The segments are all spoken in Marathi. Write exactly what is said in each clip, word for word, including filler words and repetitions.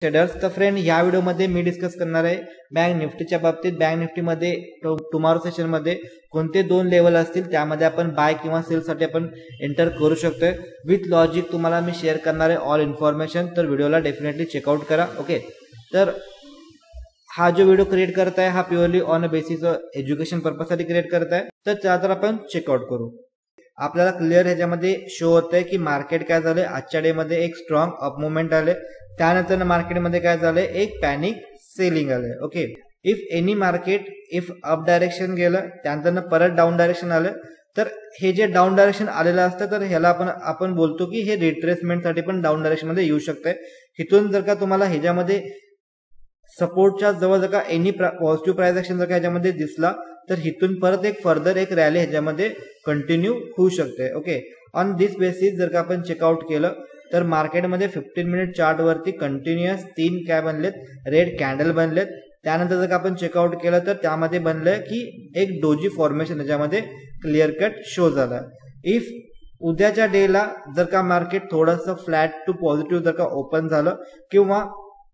ट्रेडर्स तर फ्रेंड या व्हिडिओमध्ये मी डिस्कस करणार आहे बँक निफ्टीच्या बाबतीत। बँक निफ्टीमध्ये टुमॉरो सेशन मध्ये कोणते दोन लेवल असतील त्यामध्ये आपण बाय किंवा सेल साठी आपण एंटर करू शकतोय विथ लॉजिक तुम्हाला मी शेअर करणार आहे ऑल इन्फॉर्मेशन। तर व्हिडिओला डेफिनेटली चेकआउट करा। ओके, तर हा जो व्हिडिओ क्रिएट करत आहे हा purely on a basis education purpose साठी क्रिएट करत आहे। तर त्यानंतर आपण चेकआउट करू। आपल्याला क्लिअर ह्याच्यामध्ये शो होत आहे की मार्केट काय झाले, आजच्या डे मध्ये एक स्ट्रॉंग अप मुवमेंट आले, त्यानंतर मार्केटमध्ये काय झाले, एक पॅनिक सेलिंग आले। Okay, if any market if up direction गेलं त्यानंतर परत डाऊन डायरेक्शन आलं तर हे जे डाऊन डायरेक्शन आलेलं असतं तर ह्याला आपण आपण बोलतो की हे रिट्रेसमेंट साठी पण डाऊन डायरेक्शन मध्ये येऊ शकते। इथून जर का तुम्हाला ह्याच्यामध्ये सपोर्टच्या जवळ जर का एनी पॉझिटिव्ह प्राइस ऍक्शन जर का ह्याच्यामध्ये दिसला तर इथून परत एक फर्दर एक रॅली ह्याच्यामध्ये कंटिन्यू होऊ शकते। ओके, ऑन दिस बेसिस जर का आपण चेकआउट केलं तर मार्केटमध्ये फिफ्टीन मिनिट चार्ट वरती कंटिन्युअस तीन काय बनलेत, रेड कॅन्डल बनलेत। त्यानंतर जर का आपण चेकआउट केलं तर त्यामध्ये बनलंय की एक डोजी फॉर्मेशन ह्याच्यामध्ये क्लिअर कट शो झाला। इफ उद्याच्या डेला जर का मार्केट थोडंसं फ्लॅट टू पॉझिटिव्ह जर का ओपन झालं किंवा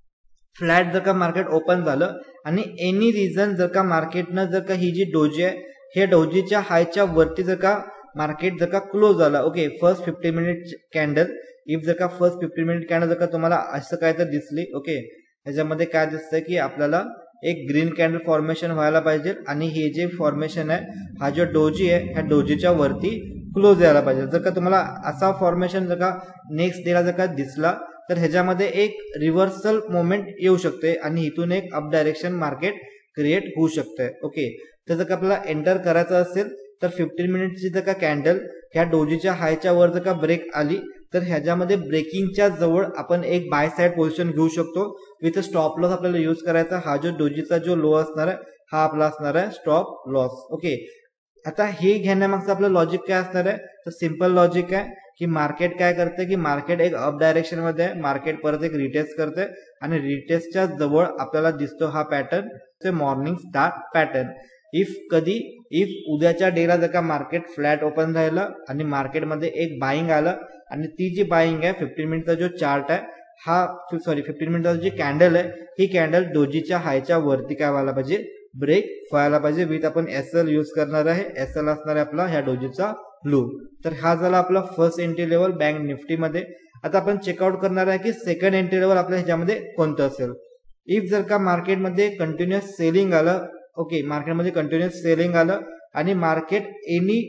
फ्लॅट जर का मार्केट ओपन झालं आणि एनी रिझन जर का मार्केटनं जर का ही जी डोजी आहे हे डोजीच्या हायच्या वरती जर का मार्केट जर का क्लोज झाला, okay, first fifty minute candle if जर का फर्स्ट फिफ्टी मिनिट कॅन्डल जर का तुम्हाला असं काय तर दिसली, ओके, ह्याच्यामध्ये काय दिसतंय की आपल्याला एक ग्रीन कॅन्डल फॉर्मेशन व्हायला पाहिजे आणि हे जे फॉर्मेशन आहे हा जो डोजी आहे ह्या डोजीच्या वरती क्लोज यायला पाहिजे। जर का तुम्हाला असा फॉर्मेशन जर का नेक्स्ट डेला जर का दिसला तर ह्याच्यामध्ये एक रिव्हर्सल मोमेंट येऊ शकते आणि इथून एक अप डायरेक्शन मार्केट क्रिएट होऊ शकते। ओके, तर जर का आपल्याला एंटर करायचं असेल तर फिफ्टीन मिनिटची जर का कॅन्डल ह्या डोजीच्या हायच्या वर जर का ब्रेक आली तर ह्याच्यामध्ये ब्रेकिंगच्या जवळ आपण एक बाय साइड पोझिशन घेऊ शकतो विथ स्टॉप लॉस आपल्याला यूज करायचा। हा जो डोजीचा जो लो असणार आहे हा आपला असणार आहे स्टॉप लॉस। ओके, आता हे घेण्यामागचं आपलं लॉजिक काय असणार आहे, तर सिंपल लॉजिक आहे की मार्केट काय करते की मार्केट एक अप डायरेक्शन मध्ये आहे, मार्केट परत एक रिटेस्ट करते आणि रिटेस्टच्या जवळ आपल्याला दिसतो हा पॅटर्न ते मॉर्निंग स्टार पॅटर्न। इफ कधी इफ उद्याच्या डेला जर का मार्केट फ्लॅट ओपन राहिलं आणि मार्केटमध्ये एक बाईंग आलं आणि ती जी बाईंग आहे फिफ्टीन मिनिटचा जो चार्ट आहे हा सॉरी फिफ्टीन मिनिटचा जी कॅन्डल आहे ही कॅन्डल डोजीच्या हायच्या वरती काय व्हायला पाहिजे, ब्रेक व्हायला पाहिजे विथ आपण एस एल यूज करणार आहे। एस एल असणार आहे आपला ह्या डोजीचा लो। तर हा झाला आपला first entry level bank Nifty मध्ये। आता आपण चेकआउट करणार आहे की सेकंड एंट्री लेवल आपल्या ह्याच्यामध्ये कोणतं असेल। इफ जर का मार्केटमध्ये कंटिन्युअस सेलिंग आलं, ओके, मार्केटमध्ये कंटिन्युअस सेलिंग आलं आणि market any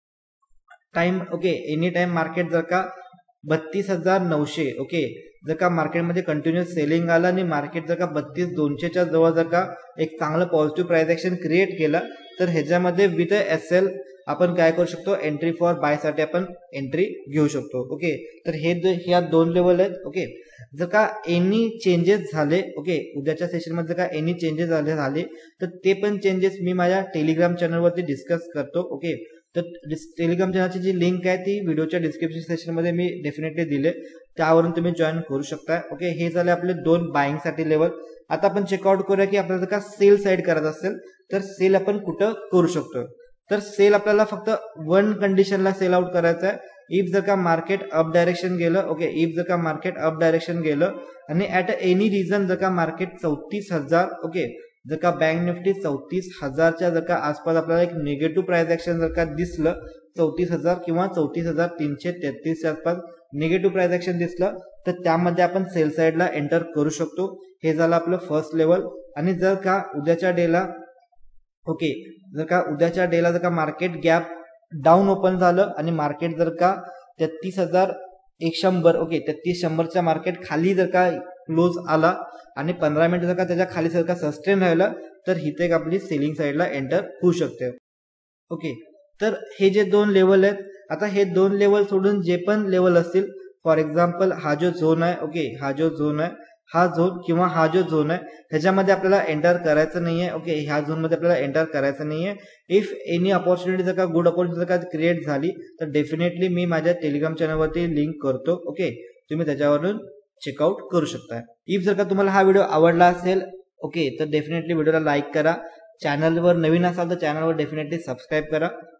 time, okay, any time market जर का बत्तीस हजार नऊशे, ओके, जर का मार्केटमध्ये कंटिन्युअस सेलिंग आलं आणि मार्केट जर का बत्तीस दोनशेच्या जवळ जर का एक चांगलं पॉझिटिव्ह प्राइस ऍक्शन क्रिएट केलं तर ह्याच्यामध्ये विथ एस एल आपण काय करू शकतो, एंट्री फॉर बाय साठी आपण एंट्री घेऊ शकतो। ओके, तर हे ह्या दोन लेवल आहेत। ओके, जर का एनी चेंजेस झाले, ओके, उद्याच्या सेशन मध्ये जर का एनी चेंजेस झाले झाले तर ते पण चेंजेस मी माझ्या टेलिग्राम चॅनलवरती डिस्कस करतो। ओके, तर टेलिग्राम चॅनलची जी लिंक आहे ती व्हिडिओच्या डिस्क्रिप्शन सेक्शन मध्ये मी डेफिनेटली दिले, त्यावरून तुम्ही जॉईन करू शकता। ओके, हे झाले आपले दोन बाईंग साठी लेवल। आता आपण चेकआउट करूया की आपल्याला जर का सेल साइड करायचं असेल तर सेल आपण कुठं करू शकतो। तर सेल आपल्याला फक्त वन कंडिशनला सेल आउट करायचं आहे। इफ जर का मार्केट अप डायरेक्शन गेलं, ओके, इफ जर का मार्केट अप डायरेक्शन गेलं आणि ऍट एनी रिझन जर का मार्केट चौतीस हजार, ओके, जर का बँक निफ्टी चौतीस हजारच्या जर का आसपास आपल्याला एक निगेटिव्ह प्राइस ऍक्शन जर का दिसलं, चौतीस हजार किंवा चौतीस हजार तीनशे तेहतीसच्या आसपास निगेटिव्ह प्राइस ऍक्शन दिसलं तर त्यामध्ये आपण सेल साइडला एंटर करू शकतो। हे झालं आपलं फर्स्ट लेवल। आणि जर का उद्याच्या डेला, ओके, जर का उद्याच्या डेला जर का मार्केट गॅप डाऊन ओपन झालं आणि मार्केट जर का तेहतीस हजार एक शंभर, ओके, तेहतीस शंभरच्या मार्केट खाली जर का क्लोज आला आणि पंधरा मिनिट जर का त्याच्या खाली जर का सस्टेन राहिलं तर इथे एक आपली सेलिंग साइडला एंटर होऊ शकते। ओके, तर हे जे दोन लेवल आहेत, आता हे दोन लेवल सोडून जे पण लेवल असतील, फॉर एक्झाम्पल हा जो झोन आहे, ओके, हा जो झोन आहे हा झोन किंवा हा जो झोन आहे ह्याच्यामध्ये आपल्याला एंटर करायचं नाहीये। ओके, ह्या झोन मध्ये आपल्याला एंटर करायचं नाहीये। इफ एनी अपॉर्च्युनिटी जर का गुड अपॉर्च्युनिटी जर का क्रिएट झाली तर डेफिनेटली मी माझ्या टेलिग्राम चॅनलवरती लिंक करतो। ओके, तुम्ही त्याच्यावरून चेकआउट करू शकता। इफ जर का तुम्हाला हा व्हिडिओ आवडला असेल, ओके, तर डेफिनेटली व्हिडिओला लाईक करा। चॅनलवर नवीन असाल तर चॅनलवर डेफिनेटली सबस्क्राईब करा।